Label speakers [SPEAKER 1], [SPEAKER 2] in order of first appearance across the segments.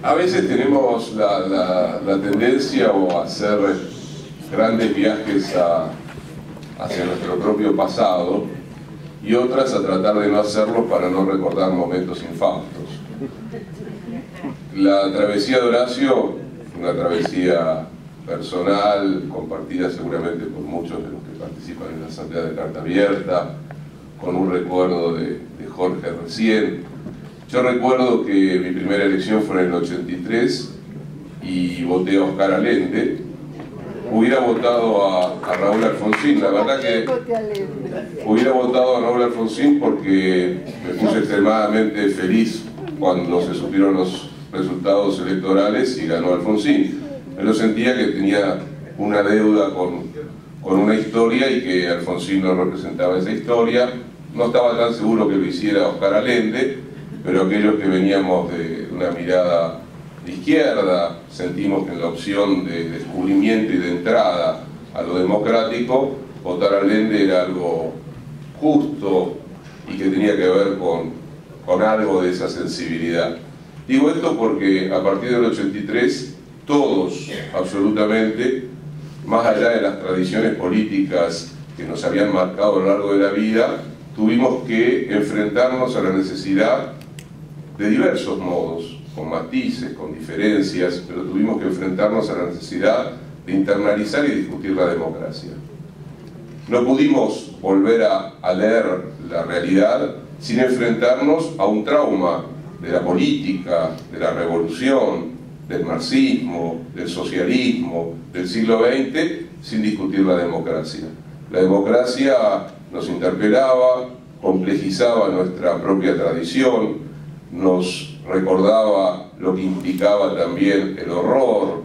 [SPEAKER 1] A veces tenemos la tendencia a hacer grandes viajes hacia nuestro propio pasado y otras a tratar de no hacerlo para no recordar momentos infaustos. La travesía de Horacio, una travesía personal, compartida seguramente por muchos de los que participan en la Asamblea de Carta Abierta, con un recuerdo de Jorge recién. Yo recuerdo que mi primera elección fue en el 83 y voté a Oscar Allende. Hubiera votado a Raúl Alfonsín, la verdad que hubiera votado a Raúl Alfonsín porque me puse extremadamente feliz cuando se supieron los resultados electorales y ganó Alfonsín. Pero sentía que tenía una deuda con una historia y que Alfonsín no representaba esa historia. No estaba tan seguro que lo hiciera Oscar Allende, pero aquellos que veníamos de una mirada de izquierda sentimos que en la opción de descubrimiento y de entrada a lo democrático, votar a Allende era algo justo y que tenía que ver con algo de esa sensibilidad. Digo esto porque a partir del 83 todos, absolutamente, más allá de las tradiciones políticas que nos habían marcado a lo largo de la vida, tuvimos que enfrentarnos a la necesidad de diversos modos, con matices, con diferencias, pero tuvimos que enfrentarnos a la necesidad de internalizar y discutir la democracia. No pudimos volver a leer la realidad sin enfrentarnos a un trauma de la política, de la revolución, del marxismo, del socialismo, del siglo XX, sin discutir la democracia. La democracia nos interpelaba, complejizaba nuestra propia tradición, nos recordaba lo que implicaba también el horror,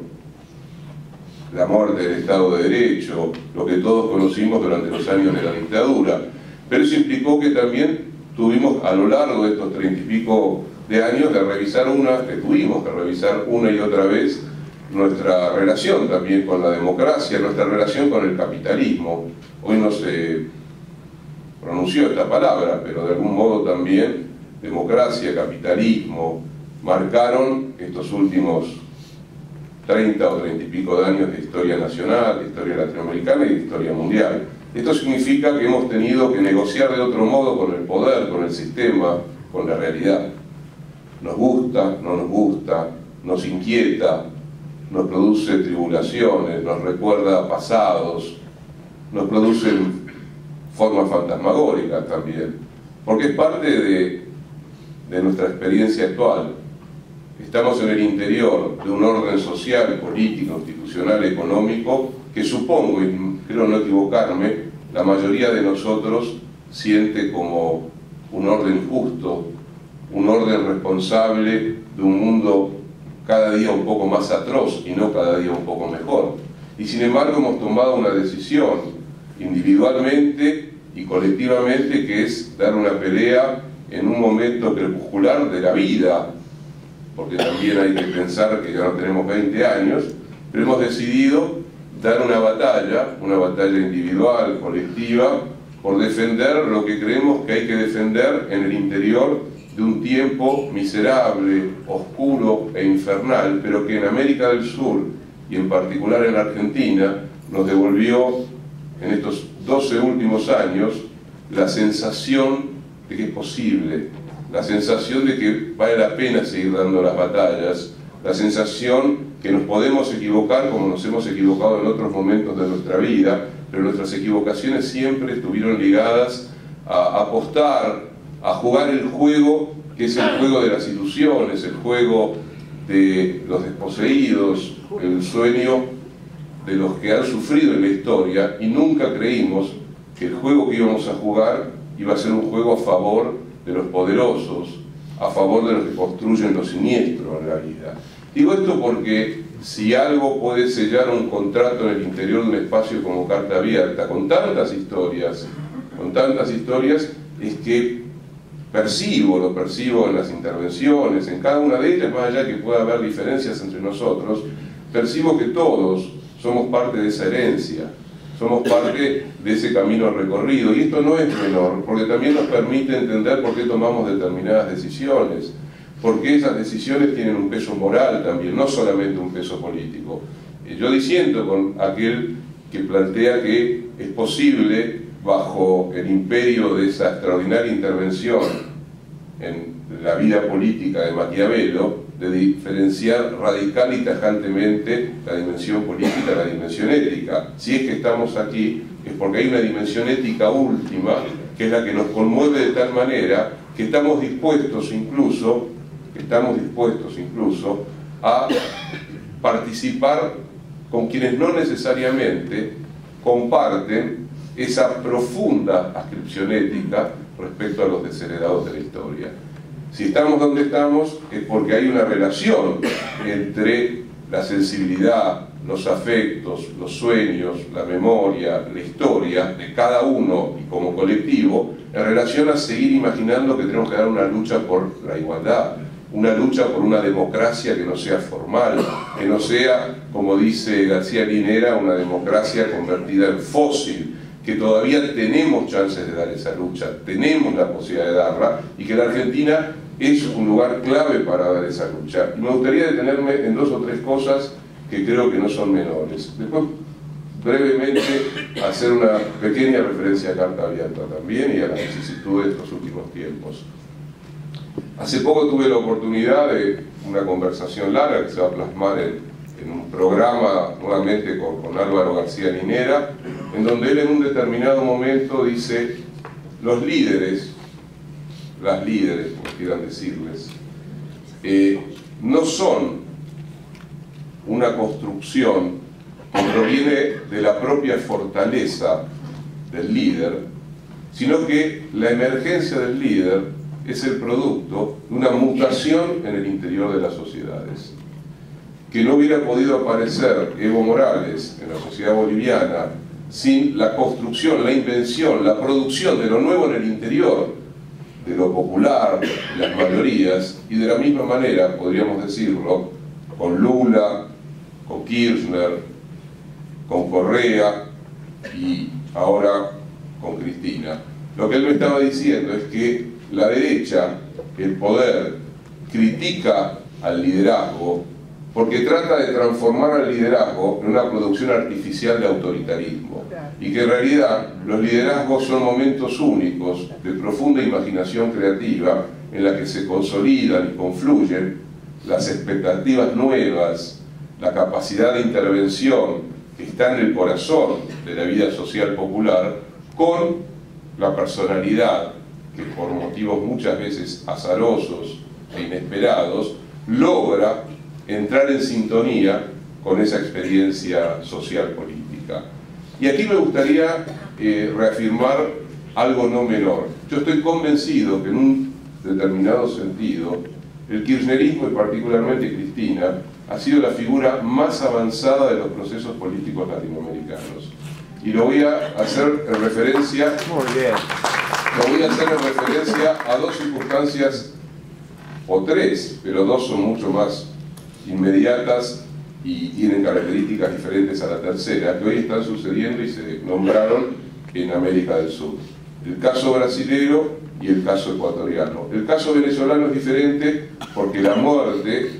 [SPEAKER 1] la muerte del Estado de Derecho, lo que todos conocimos durante los años de la dictadura. Pero eso implicó que también tuvimos a lo largo de estos 30 y pico de años tuvimos que revisar una y otra vez nuestra relación también con la democracia, nuestra relación con el capitalismo. Hoy no se pronunció esta palabra, pero de algún modo también democracia, capitalismo, marcaron estos últimos 30 o 30 y pico de años de historia nacional, de historia latinoamericana y de historia mundial. Esto significa que hemos tenido que negociar de otro modo con el poder, con el sistema, con la realidad. Nos gusta, no nos gusta, nos inquieta, nos produce tribulaciones, nos recuerda pasados, nos produce formas fantasmagóricas también, porque es parte de nuestra experiencia actual. Estamos en el interior de un orden social, político, institucional, económico, que supongo, y creo no equivocarme, la mayoría de nosotros siente como un orden justo, un orden responsable de un mundo cada día un poco más atroz y no cada día un poco mejor. Y sin embargo hemos tomado una decisión individualmente y colectivamente, que es dar una pelea en un momento crepuscular de la vida, porque también hay que pensar que ya no tenemos 20 años, pero hemos decidido dar una batalla individual, colectiva, por defender lo que creemos que hay que defender en el interior de un tiempo miserable, oscuro e infernal, pero que en América del Sur, y en particular en Argentina, nos devolvió en estos 12 últimos años la sensación de que es posible, la sensación de que vale la pena seguir dando las batallas, la sensación que nos podemos equivocar como nos hemos equivocado en otros momentos de nuestra vida, pero nuestras equivocaciones siempre estuvieron ligadas a apostar, a jugar el juego que es el juego de las ilusiones, el juego de los desposeídos, el sueño de los que han sufrido en la historia, y nunca creímos que el juego que íbamos a jugar iba a ser un juego a favor de los poderosos, a favor de los que construyen lo siniestro en la vida. Digo esto porque si algo puede sellar un contrato en el interior de un espacio como Carta Abierta, con tantas historias, es que lo percibo en las intervenciones, en cada una de ellas, más allá que pueda haber diferencias entre nosotros, percibo que todos somos parte de esa herencia, somos parte de ese camino recorrido, y esto no es menor, porque también nos permite entender por qué tomamos determinadas decisiones, porque esas decisiones tienen un peso moral también, no solamente un peso político. Yo disiento con aquel que plantea que es posible, bajo el imperio de esa extraordinaria intervención en la vida política de Maquiavelo, de diferenciar radical y tajantemente la dimensión política de la dimensión ética. Si es que estamos aquí, es porque hay una dimensión ética última, que es la que nos conmueve de tal manera que estamos dispuestos incluso a participar con quienes no necesariamente comparten esa profunda ascripción ética respecto a los desheredados de la historia. Si estamos donde estamos es porque hay una relación entre la sensibilidad, los afectos, los sueños, la memoria, la historia de cada uno y como colectivo, en relación a seguir imaginando que tenemos que dar una lucha por la igualdad, una lucha por una democracia que no sea formal, que no sea, como dice García Linera, una democracia convertida en fósil, que todavía tenemos chances de dar esa lucha, tenemos la posibilidad de darla, y que la Argentina es un lugar clave para dar esa lucha. Y me gustaría detenerme en dos o tres cosas que creo que no son menores. Después, brevemente, hacer una pequeña referencia a Carta Abierta también y a las vicisitudes de estos últimos tiempos. Hace poco tuve la oportunidad de una conversación larga que se va a plasmar en un programa nuevamente con Álvaro García Linera, en donde él en un determinado momento dice: los líderes, las líderes, como quieran decirles, no son una construcción que proviene de la propia fortaleza del líder, sino que la emergencia del líder es el producto de una mutación en el interior de las sociedades. Que no hubiera podido aparecer Evo Morales en la sociedad boliviana sin la construcción, la invención, la producción de lo nuevo en el interior, de lo popular, de las mayorías, y de la misma manera, podríamos decirlo, con Lula, con Kirchner, con Correa y ahora con Cristina. Lo que él me estaba diciendo es que la derecha, el poder, critica al liderazgo porque trata de transformar al liderazgo en una producción artificial de autoritarismo, y que en realidad los liderazgos son momentos únicos de profunda imaginación creativa en la que se consolidan y confluyen las expectativas nuevas, la capacidad de intervención que está en el corazón de la vida social popular, con la personalidad que por motivos muchas veces azarosos e inesperados logra entrar en sintonía con esa experiencia social política. Y aquí me gustaría reafirmar algo no menor. Yo estoy convencido que en un determinado sentido el kirchnerismo, y particularmente Cristina, ha sido la figura más avanzada de los procesos políticos latinoamericanos. Y lo voy a hacer en referencia, a dos circunstancias, o tres, pero dos son mucho más inmediatas y tienen características diferentes a la tercera, que hoy están sucediendo y se nombraron en América del Sur. El caso brasilero y el caso ecuatoriano. El caso venezolano es diferente porque la muerte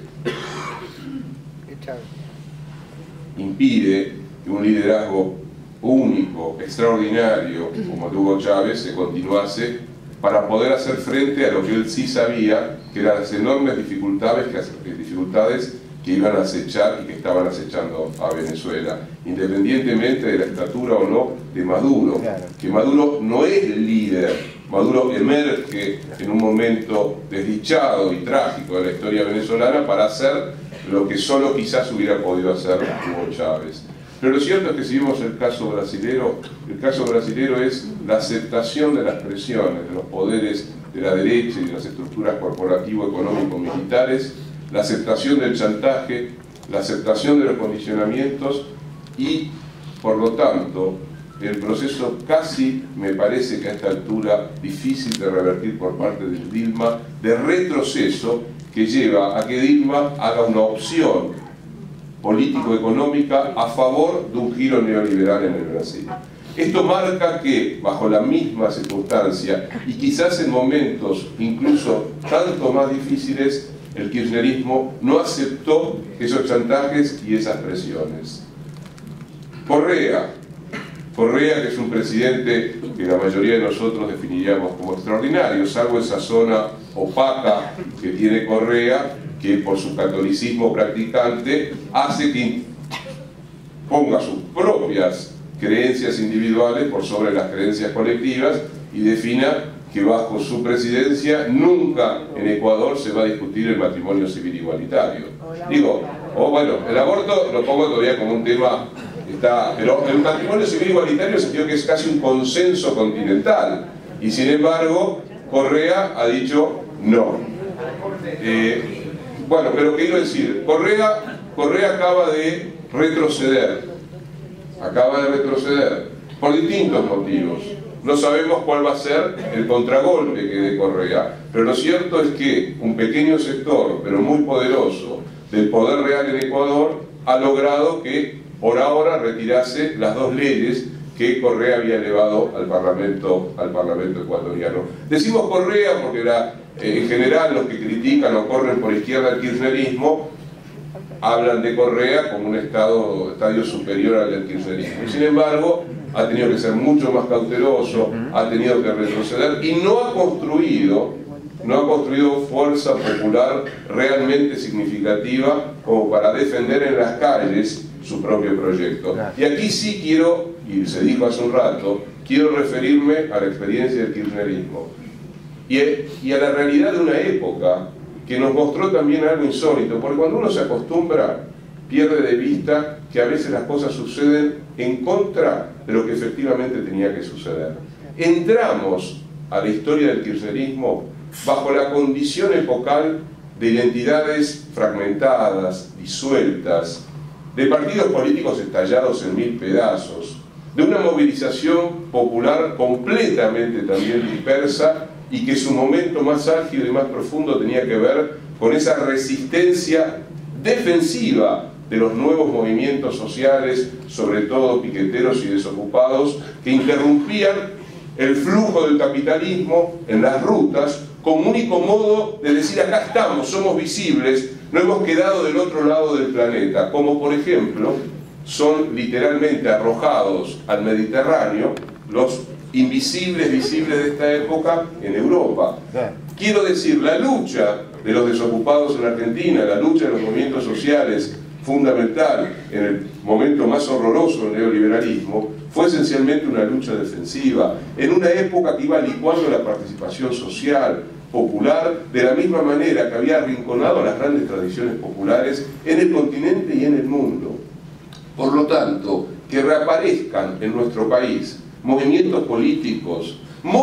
[SPEAKER 1] impide que un liderazgo único, extraordinario, como el de Hugo Chávez, se continuase para poder hacer frente a lo que él sí sabía, que eran las enormes dificultades que iban a acechar y que estaban acechando a Venezuela, independientemente de la estatura o no de Maduro. Claro. Que Maduro no es el líder, Maduro emerge en un momento desdichado y trágico de la historia venezolana para hacer lo que solo quizás hubiera podido hacer Hugo Chávez. Pero lo cierto es que si vemos el caso brasilero es la aceptación de las presiones de los poderes de la derecha y de las estructuras corporativo-económico-militares, la aceptación del chantaje, la aceptación de los condicionamientos y, por lo tanto, el proceso casi, me parece que a esta altura, difícil de revertir por parte de Dilma, de retroceso que lleva a que Dilma haga una opción político-económica a favor de un giro neoliberal en el Brasil. Esto marca que, bajo la misma circunstancia, y quizás en momentos incluso tanto más difíciles, el kirchnerismo no aceptó esos chantajes y esas presiones. Correa, que es un presidente que la mayoría de nosotros definiríamos como extraordinario, salvo esa zona opaca que tiene Correa, que por su catolicismo practicante hace que ponga sus propias creencias individuales por sobre las creencias colectivas y defina que bajo su presidencia nunca en Ecuador se va a discutir el matrimonio civil igualitario. Digo, bueno, el aborto lo pongo todavía como un tema, pero el matrimonio civil igualitario sentido que es casi un consenso continental, y sin embargo Correa ha dicho no. Bueno, pero ¿qué quiero decir? Correa acaba de retroceder por distintos motivos. No sabemos cuál va a ser el contragolpe que dé Correa, pero lo cierto es que un pequeño sector, pero muy poderoso, del poder real en Ecuador ha logrado que por ahora retirase las dos leyes que Correa había elevado al Parlamento ecuatoriano. Decimos Correa porque en general los que critican o corren por izquierda al kirchnerismo hablan de Correa como un estadio superior al del kirchnerismo. Y sin embargo, ha tenido que ser mucho más cauteloso, ha tenido que retroceder y no ha construido fuerza popular realmente significativa como para defender en las calles su propio proyecto. Y aquí sí quiero, y se dijo hace un rato, quiero referirme a la experiencia del kirchnerismo y a la realidad de una época que nos mostró también algo insólito, porque cuando uno se acostumbra, pierde de vista que a veces las cosas suceden en contra de lo que efectivamente tenía que suceder. Entramos a la historia del kirchnerismo bajo la condición epocal de identidades fragmentadas, disueltas, de partidos políticos estallados en 1000 pedazos, de una movilización popular completamente también dispersa y que su momento más álgido y más profundo tenía que ver con esa resistencia defensiva de los nuevos movimientos sociales, sobre todo piqueteros y desocupados, que interrumpían el flujo del capitalismo en las rutas como único modo de decir acá estamos, somos visibles, no hemos quedado del otro lado del planeta, como por ejemplo son literalmente arrojados al Mediterráneo los invisibles visibles de esta época en Europa. Quiero decir, la lucha de los desocupados en Argentina, la lucha de los movimientos sociales, fundamental en el momento más horroroso del neoliberalismo, fue esencialmente una lucha defensiva, en una época que iba licuando la participación social, popular, de la misma manera que había arrinconado a las grandes tradiciones populares en el continente y en el mundo. Por lo tanto, que reaparezcan en nuestro país movimientos políticos,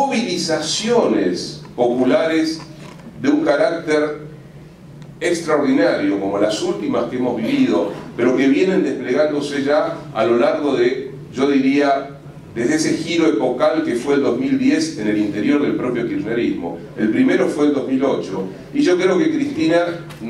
[SPEAKER 1] movilizaciones populares de un carácter extraordinario, como las últimas que hemos vivido, pero que vienen desplegándose ya a lo largo de, yo diría, desde ese giro epocal que fue el 2010 en el interior del propio kirchnerismo. El primero fue el 2008, y yo creo que Cristina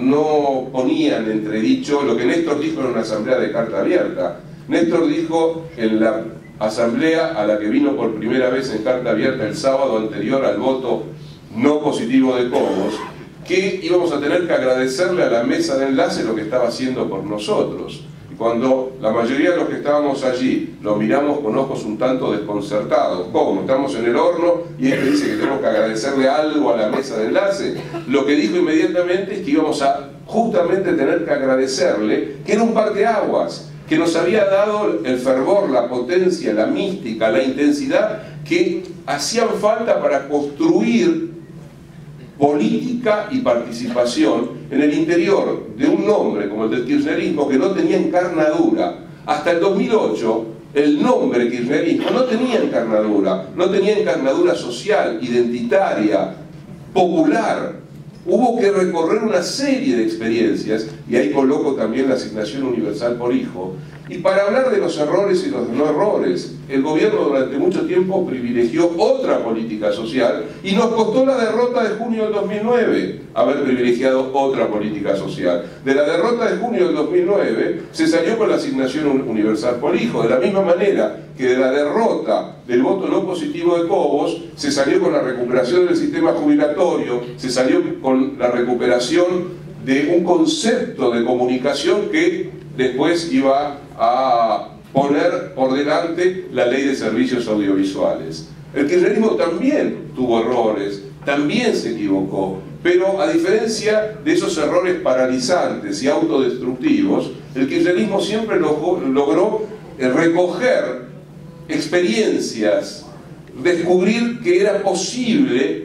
[SPEAKER 1] no ponía en entredicho lo que Néstor dijo en una asamblea de carta abierta. Néstor dijo en la asamblea a la que vino por primera vez en carta abierta el sábado anterior al voto no positivo de Cobos, que íbamos a tener que agradecerle a la mesa de enlace lo que estaba haciendo por nosotros. Y cuando la mayoría de los que estábamos allí lo miramos con ojos un tanto desconcertados, ¿cómo? Estamos en el horno y él dice que tenemos que agradecerle algo a la mesa de enlace. Lo que dijo inmediatamente es que íbamos a justamente tener que agradecerle que era un parteaguas, que nos había dado el fervor, la potencia, la mística, la intensidad que hacían falta para construir política y participación en el interior de un nombre como el del kirchnerismo que no tenía encarnadura. Hasta el 2008 el nombre kirchnerismo no tenía encarnadura social, identitaria, popular. Hubo que recorrer una serie de experiencias, y ahí coloco también la asignación universal por hijo, Y para hablar de los errores y los no errores, el gobierno durante mucho tiempo privilegió otra política social y nos costó la derrota de junio del 2009 haber privilegiado otra política social. De la derrota de junio del 2009 se salió con la asignación universal por hijo, de la misma manera que de la derrota del voto no positivo de Cobos se salió con la recuperación del sistema jubilatorio, se salió con la recuperación de un concepto de comunicación que después iba a poner por delante la ley de servicios audiovisuales. El kirchnerismo también tuvo errores, también se equivocó, pero a diferencia de esos errores paralizantes y autodestructivos, el kirchnerismo siempre logró recoger experiencias, descubrir que era posible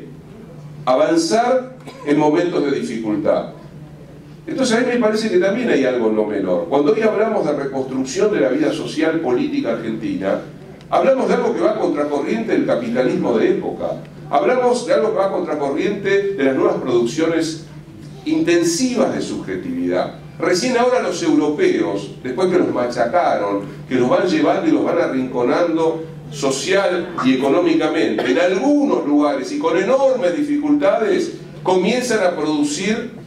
[SPEAKER 1] avanzar en momentos de dificultad. Entonces a mí me parece que también hay algo no menor. Cuando hoy hablamos de reconstrucción de la vida social política argentina, hablamos de algo que va a contracorriente del capitalismo de época. Hablamos de algo que va a contracorriente de las nuevas producciones intensivas de subjetividad. Recién ahora los europeos, después que los machacaron, que los van llevando y los van arrinconando social y económicamente, en algunos lugares y con enormes dificultades, comienzan a producir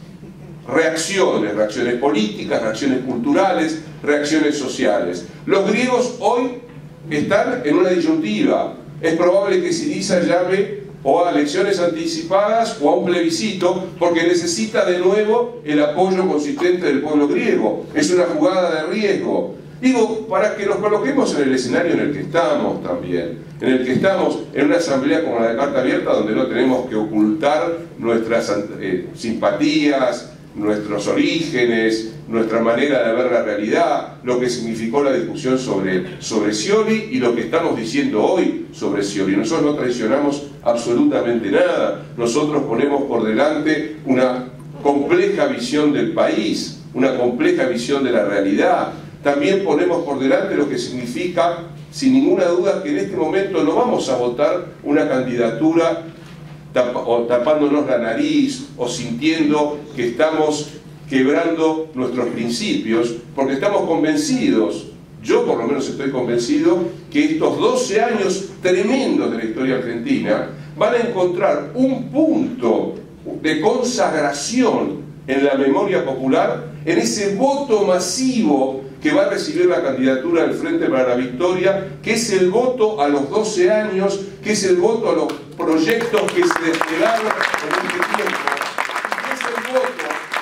[SPEAKER 1] reacciones políticas, reacciones culturales, reacciones sociales. Los griegos hoy están en una disyuntiva. Es probable que Syriza llame o a elecciones anticipadas o a un plebiscito, porque necesita de nuevo el apoyo consistente del pueblo griego. Es una jugada de riesgo. Digo, para que nos coloquemos en el escenario en el que estamos también, en el que estamos en una asamblea como la de Carta Abierta, donde no tenemos que ocultar nuestras simpatías, nuestros orígenes, nuestra manera de ver la realidad, lo que significó la discusión sobre Scioli y lo que estamos diciendo hoy sobre Scioli. Nosotros no traicionamos absolutamente nada, nosotros ponemos por delante una compleja visión del país, una compleja visión de la realidad. También ponemos por delante lo que significa, sin ninguna duda, que en este momento no vamos a votar una candidatura o tapándonos la nariz o sintiendo que estamos quebrando nuestros principios, porque estamos convencidos, yo por lo menos estoy convencido, que estos 12 años tremendos de la historia argentina van a encontrar un punto de consagración en la memoria popular, en ese voto masivo que va a recibir la candidatura del Frente para la Victoria, que es el voto a los 12 años, que es el voto a los proyectos que se desplegaron en este tiempo, que es el voto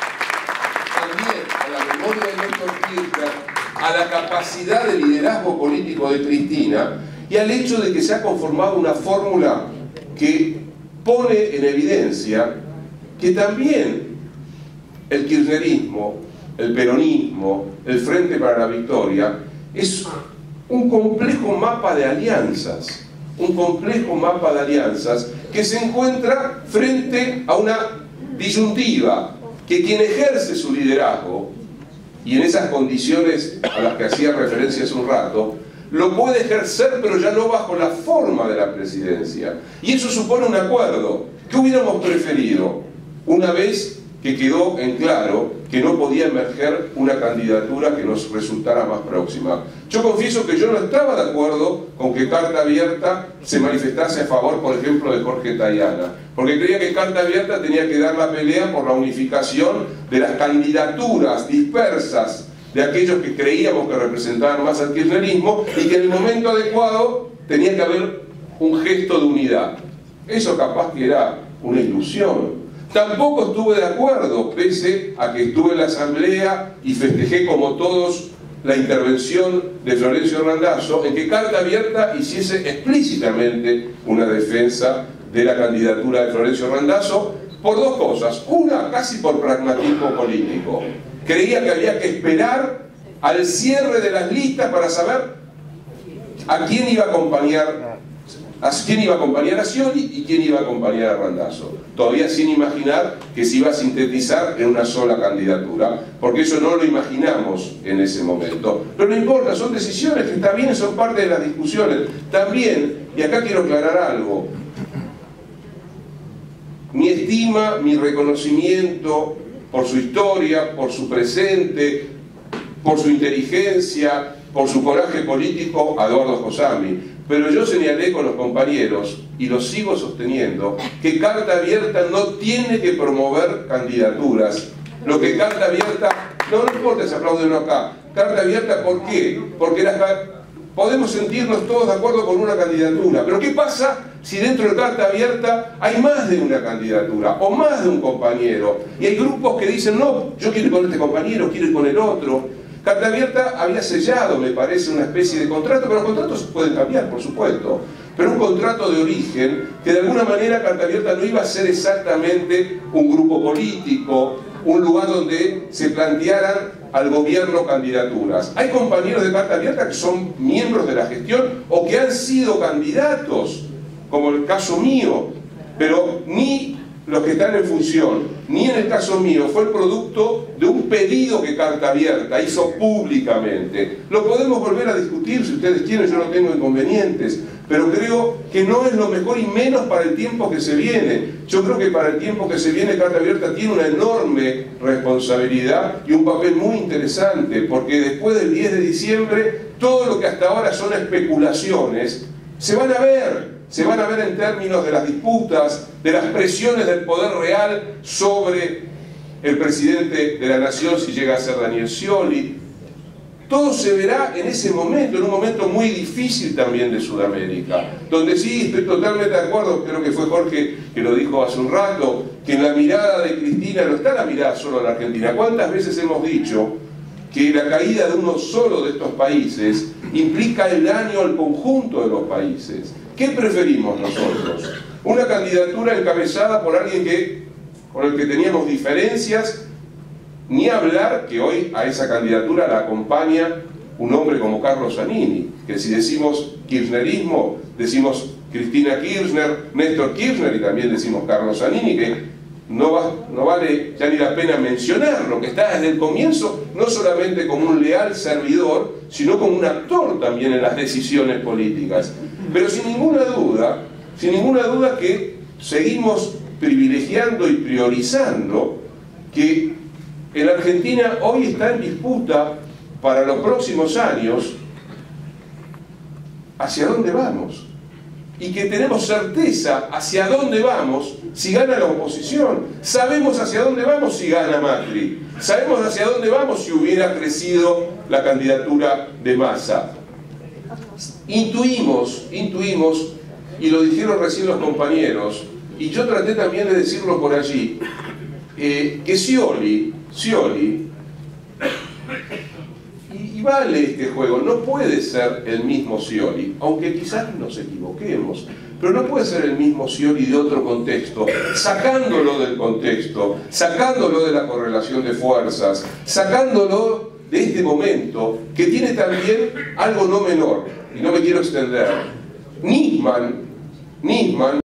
[SPEAKER 1] también a la memoria de Néstor Kirchner, a la capacidad de liderazgo político de Cristina y al hecho de que se ha conformado una fórmula que pone en evidencia que también el kirchnerismo, el peronismo, el Frente para la Victoria, es un complejo mapa de alianzas, que se encuentra frente a una disyuntiva, que quien ejerce su liderazgo, y en esas condiciones a las que hacía referencia hace un rato, lo puede ejercer pero ya no bajo la forma de la presidencia. Y eso supone un acuerdo. ¿Qué hubiéramos preferido? Una vez que quedó en claro que no podía emerger una candidatura que nos resultara más próxima. Yo confieso que yo no estaba de acuerdo con que Carta Abierta se manifestase a favor, por ejemplo, de Jorge Tayana, porque creía que Carta Abierta tenía que dar la pelea por la unificación de las candidaturas dispersas de aquellos que creíamos que representaban más al kirchnerismo y que en el momento adecuado tenía que haber un gesto de unidad. Eso capaz que era una ilusión. Tampoco estuve de acuerdo, pese a que estuve en la asamblea y festejé como todos la intervención de Florencio Randazzo, en que Carta Abierta hiciese explícitamente una defensa de la candidatura de Florencio Randazzo por dos cosas. Una, casi por pragmatismo político. Creía que había que esperar al cierre de las listas para saber a quién iba a acompañar a Scioli y quién iba a acompañar a Randazzo, todavía sin imaginar que se iba a sintetizar en una sola candidatura, porque eso no lo imaginamos en ese momento. Pero no importa, son decisiones que está bien, son parte de las discusiones. También, y acá quiero aclarar algo, mi estima, mi reconocimiento por su historia, por su presente, por su inteligencia, por su coraje político a Eduardo Josami, pero yo señalé con los compañeros, y lo sigo sosteniendo, que Carta Abierta no tiene que promover candidaturas. Lo que Carta Abierta, no importa si aplauden o no acá, Carta Abierta, ¿por qué? Porque podemos sentirnos todos de acuerdo con una candidatura, pero ¿qué pasa si dentro de Carta Abierta hay más de una candidatura o más de un compañero? Y hay grupos que dicen, no, yo quiero ir con este compañero, quiero ir con el otro. Carta Abierta había sellado, me parece, una especie de contrato, pero los contratos se pueden cambiar, por supuesto, pero un contrato de origen que de alguna manera Carta Abierta no iba a ser exactamente un grupo político, un lugar donde se plantearan al gobierno candidaturas. Hay compañeros de Carta Abierta que son miembros de la gestión o que han sido candidatos, como el caso mío, pero ni los que están en función, ni en el caso mío, fue el producto de un pedido que Carta Abierta hizo públicamente. Lo podemos volver a discutir si ustedes quieren, yo no tengo inconvenientes, pero creo que no es lo mejor y menos para el tiempo que se viene. Yo creo que para el tiempo que se viene Carta Abierta tiene una enorme responsabilidad y un papel muy interesante, porque después del 10 de diciembre todo lo que hasta ahora son especulaciones se van a ver en términos de las disputas, de las presiones del poder real sobre el presidente de la nación si llega a ser Daniel Scioli. Todo se verá en ese momento, en un momento muy difícil también de Sudamérica, donde sí, estoy totalmente de acuerdo, creo que fue Jorge que lo dijo hace un rato, que en la mirada de Cristina no está la mirada solo de la Argentina. ¿Cuántas veces hemos dicho que la caída de uno solo de estos países implica el daño al conjunto de los países? ¿Qué preferimos nosotros? ¿Una candidatura encabezada por alguien con el que teníamos diferencias? Ni hablar que hoy a esa candidatura la acompaña un hombre como Carlos Zanini, que si decimos kirchnerismo, decimos Cristina Kirchner, Néstor Kirchner y también decimos Carlos Zanini, que no vale ya ni la pena mencionarlo, que está desde el comienzo no solamente como un leal servidor, sino como un actor también en las decisiones políticas. Pero sin ninguna duda que seguimos privilegiando y priorizando que en la Argentina hoy está en disputa para los próximos años hacia dónde vamos, y que tenemos certeza hacia dónde vamos si gana la oposición. Sabemos hacia dónde vamos si gana Macri, sabemos hacia dónde vamos si hubiera crecido la candidatura de Massa. Intuimos, y lo dijeron recién los compañeros, y yo traté también de decirlo por allí, que Scioli, y vale este juego, no puede ser el mismo Scioli, aunque quizás nos equivoquemos, pero no puede ser el mismo Scioli de otro contexto, sacándolo del contexto, sacándolo de la correlación de fuerzas, sacándolo de este momento, que tiene también algo no menor, y no me quiero extender. Nisman